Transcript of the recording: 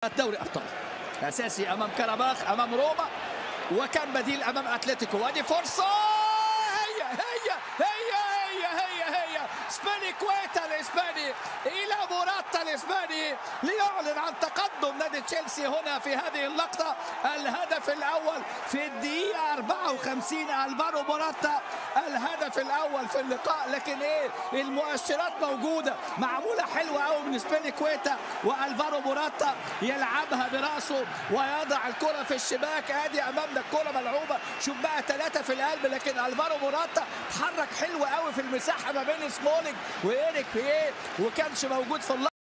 دوري ابطال اساسي امام كاراباخ امام روما، وكان بديل امام اتلتيكو. وادي فرصه، هي سبيليكويتا الاسباني الى موراتا الاسباني ليعلن عن تقدم نادي تشيلسي هنا في هذه اللقطه. الهدف الاول في الدقيقه 54، الفارو موراتا الهدف الاول في اللقاء. لكن المؤشرات موجوده، معموله حلوه قوي من سبيليكويتا، والفارو موراتا يلعبها براسه ويضع الكره في الشباك. ادي امامنا الكره ملعوبه، شوف بقى 3 في القلب، لكن الفارو موراتا اتحرك حلو قوي في المساحه ما بين سمولينج وايريك بيه وكانش موجود في